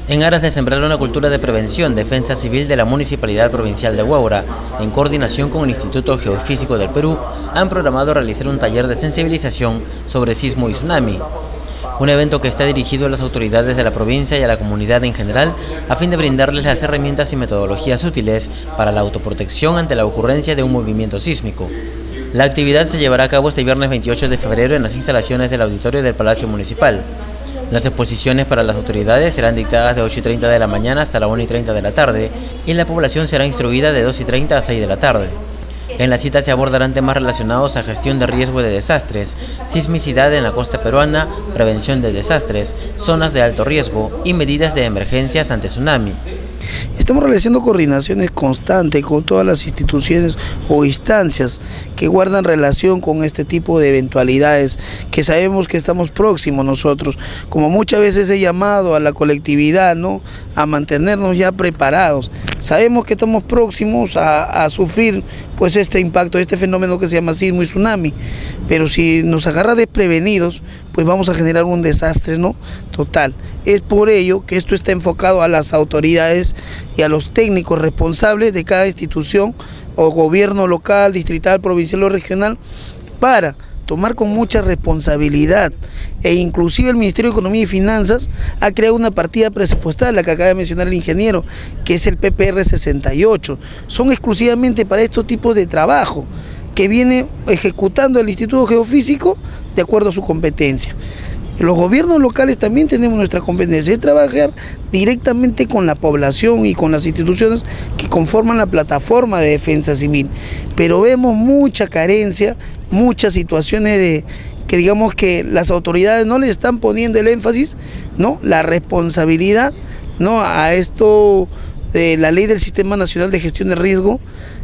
En aras de sembrar una cultura de prevención, defensa civil de la Municipalidad Provincial de Huaura, en coordinación con el Instituto Geofísico del Perú, han programado realizar un taller de sensibilización sobre sismo y tsunami. Un evento que está dirigido a las autoridades de la provincia y a la comunidad en general, a fin de brindarles las herramientas y metodologías útiles para la autoprotección ante la ocurrencia de un movimiento sísmico. La actividad se llevará a cabo este viernes 28 de febrero en las instalaciones del auditorio del Palacio Municipal. Las exposiciones para las autoridades serán dictadas de 8:30 de la mañana hasta la 1:30 de la tarde y la población será instruida de 2:30 a 6 de la tarde. En la cita se abordarán temas relacionados a gestión de riesgo de desastres, sismicidad en la costa peruana, prevención de desastres, zonas de alto riesgo y medidas de emergencias ante tsunami. Estamos realizando coordinaciones constantes con todas las instituciones o instancias que guardan relación con este tipo de eventualidades, que sabemos que estamos próximos nosotros, como muchas veces he llamado a la colectividad, ¿no?, a mantenernos ya preparados. Sabemos que estamos próximos a sufrir pues este impacto, este fenómeno que se llama sismo y tsunami, pero si nos agarra desprevenidos, pues vamos a generar un desastre, ¿no?, total. Es por ello que esto está enfocado a las autoridades y a los técnicos responsables de cada institución o gobierno local, distrital, provincial o regional, para tomar con mucha responsabilidad, e inclusive el Ministerio de Economía y Finanzas ha creado una partida presupuestaria, la que acaba de mencionar el ingeniero, que es el PPR 68, son exclusivamente para estos tipos de trabajo, que viene ejecutando el Instituto Geofísico de acuerdo a su competencia. Los gobiernos locales también tenemos nuestra competencia, es trabajar directamente con la población y con las instituciones que conforman la plataforma de defensa civil, pero vemos mucha carencia, muchas situaciones de que digamos que las autoridades no le están poniendo el énfasis, ¿no?, la responsabilidad, ¿no?, a esto de la ley del Sistema Nacional de Gestión de Riesgo,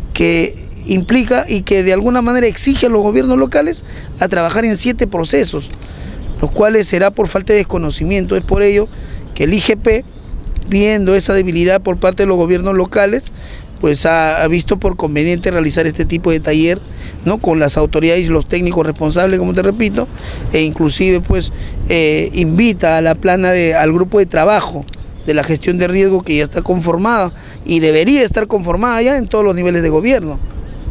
que implica y que de alguna manera exige a los gobiernos locales a trabajar en 7 procesos, los cuales será por falta de desconocimiento. Es por ello que el IGP, viendo esa debilidad por parte de los gobiernos locales, pues ha visto por conveniente realizar este tipo de taller, ¿no?, con las autoridades y los técnicos responsables, como te repito, e inclusive pues invita a la plana al grupo de trabajo de la gestión de riesgo, que ya está conformada y debería estar conformada ya en todos los niveles de gobierno.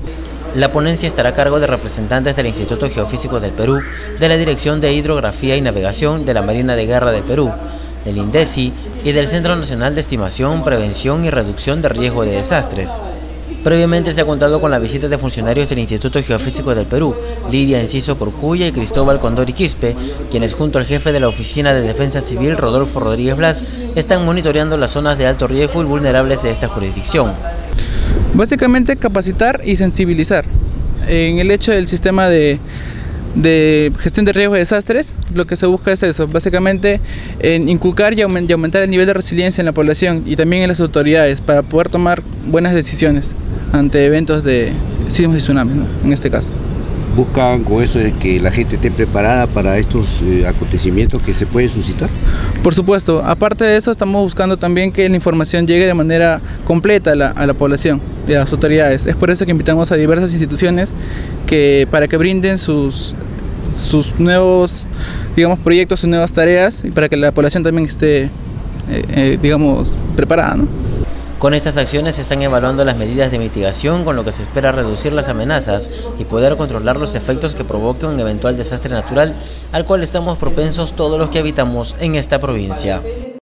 La ponencia estará a cargo de representantes del Instituto Geofísico del Perú, de la Dirección de Hidrografía y Navegación de la Marina de Guerra del Perú, del INDECI y del Centro Nacional de Estimación, Prevención y Reducción de Riesgo de Desastres. Previamente se ha contado con la visita de funcionarios del Instituto Geofísico del Perú, Lidia Enciso Corculla y Cristóbal Condori Quispe, quienes junto al jefe de la Oficina de Defensa Civil, Rodolfo Rodríguez Blas, están monitoreando las zonas de alto riesgo y vulnerables de esta jurisdicción. Básicamente capacitar y sensibilizar en el hecho del sistema de gestión de riesgos de desastres. Lo que se busca es eso, básicamente en inculcar y aumentar el nivel de resiliencia en la población y también en las autoridades para poder tomar buenas decisiones ante eventos de sismos y tsunamis, ¿no?, en este caso. ¿Buscan con eso de que la gente esté preparada para estos acontecimientos que se pueden suscitar? Por supuesto, aparte de eso estamos buscando también que la información llegue de manera completa a la población y a las autoridades. Es por eso que invitamos a diversas instituciones para que brinden sus nuevos, digamos, proyectos, sus nuevas tareas, y para que la población también esté, digamos, preparada, ¿no? Con estas acciones se están evaluando las medidas de mitigación, con lo que se espera reducir las amenazas y poder controlar los efectos que provoque un eventual desastre natural al cual estamos propensos todos los que habitamos en esta provincia.